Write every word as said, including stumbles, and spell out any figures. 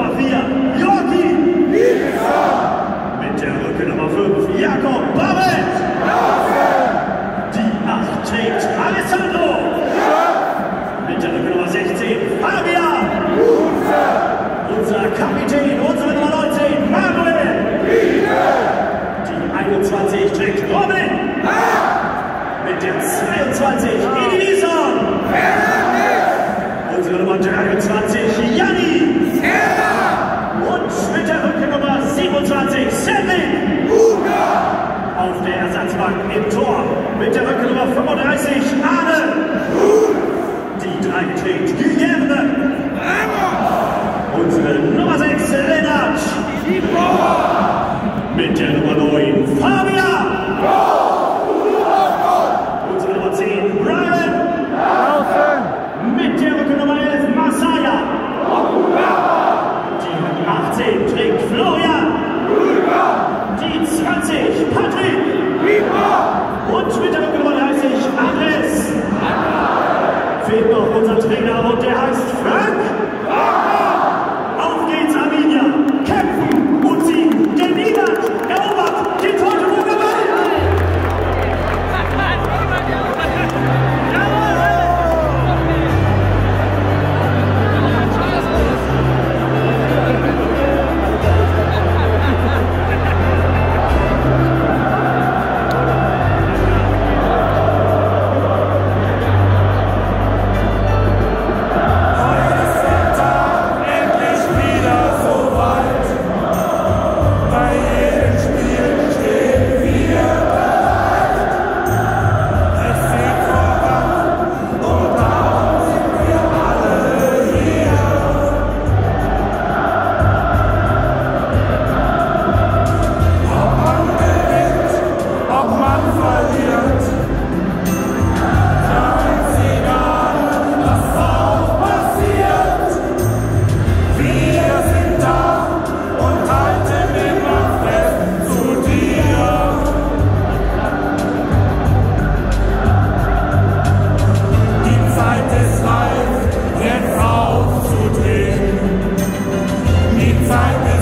Nummer vier, Joachim. Mit der Rücke Nummer fünf, Jakob Babet. Die acht trägt Alessandro. Mit der Rücke Nummer sechzehn, Fabian. Unser Kapitän, unsere Nummer neunzehn, Manuel. Die einundzwanzig trägt Robin. Mit der zweiundzwanzig, Edison. Unsere Nummer dreiundzwanzig, Janni. Und mit der Rückennummer siebenundzwanzig, Cedric. Auf der Ersatzbank im Tor mit der Rückennummer fünfunddreißig, Arne. Die drei trägt Guilherme. Unsere Nummer sechs, Lennart. Mit der Nummer neun, Fabian. Unsere Nummer zehn, Brian. Mit der Rückennummer elf, Masaya. Die achtzehn trägt Florian. Die zwanzig, Patrick. Und mit der Rückennummer dreißig, Andres. Fehlt noch unser Trainer und der heißt Frank. Auf geht's, Arminia. Kämpfen und siegen, denn niemand erobert den Teutoburger Wald. Zeit